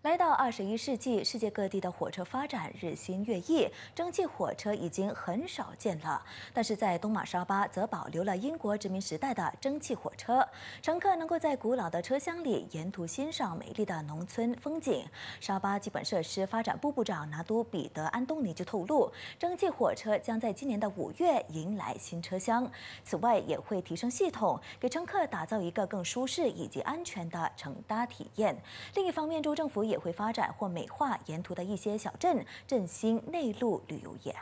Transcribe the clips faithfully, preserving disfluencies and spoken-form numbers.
来到二十一世纪，世界各地的火车发展日新月异，蒸汽火车已经很少见了。但是在东马沙巴则保留了英国殖民时代的蒸汽火车，乘客能够在古老的车厢里沿途欣赏美丽的农村风景。沙巴基本设施发展部部长拿督彼得·安东尼就透露，蒸汽火车将在今年的五月迎来新车厢。此外，也会提升系统，给乘客打造一个更舒适以及安全的乘搭体验。另一方面，州政府也也会发展或美化沿途的一些小镇，振兴内陆旅游业。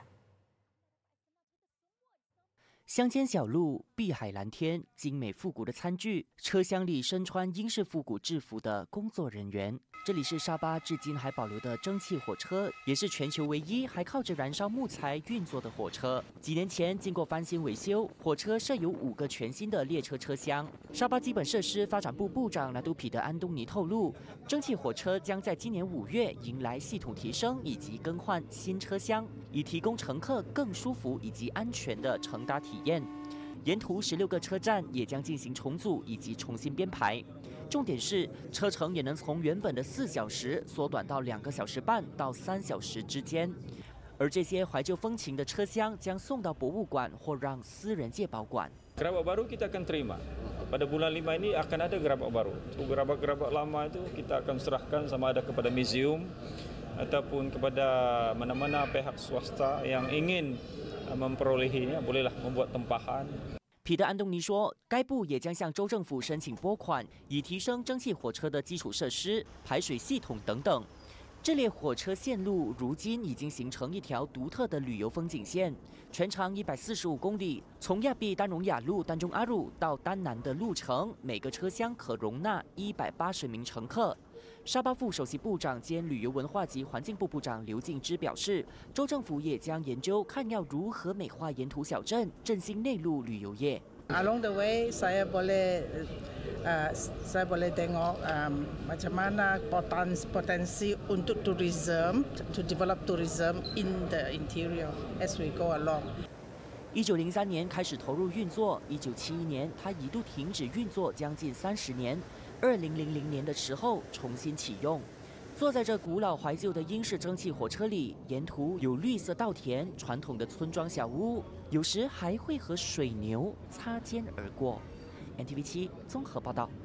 乡间小路、碧海蓝天、精美复古的餐具，车厢里身穿英式复古制服的工作人员。这里是沙巴至今还保留的蒸汽火车，也是全球唯一还靠着燃烧木材运作的火车。几年前经过翻新维修，火车设有五个全新的列车车厢。沙巴基本设施发展部部长拿督彼得·安东尼透露，蒸汽火车将在今年五月迎来系统提升以及更换新车厢，以提供乘客更舒服以及安全的乘搭体验。沿途十六个车站也将进行重组以及重新编排，重点是车程也能从原本的四小时缩短到两个小时半到三小时之间。而这些怀旧风情的车厢将送到博物馆或让私人界保管。 Gerabak baru kita akan terima. Pada bulan lima ini akan ada gerabak baru. Gerabak-gerabak lama itu kita akan serahkan sama ada kepada museum ataupun kepada mana-mana pihak swasta yang ingin memperolehinya, bolehlah membuat tempahan。 彼得·安东尼说，该部也将向州政府申请拨款，以提升蒸汽火车的基础设施、排水系统等等。这列火车线路如今已经形成一条独特的旅游风景线，全长一百四十五公里，从亚庇丹荣雅路丹中阿鲁到丹南的路程，每个车厢可容纳一百八十名乘客。沙巴副首席部长兼旅游文化及环境部部长刘敬之表示，州政府也将研究看要如何美化沿途小镇，振兴内陆旅游业。 Along the way, saya boleh uh, saya boleh tengok um, macam mana potensi potensi untuk tourism, to develop tourism in the interior as we go along。 一九零三年开始投入运作，一九七一年它一度停止运作将近三十年。二零零零年的时候重新启用。坐在这古老怀旧的英式蒸汽火车里，沿途有绿色稻田、传统的村庄小屋，有时还会和水牛擦肩而过。N T V 七综合报道。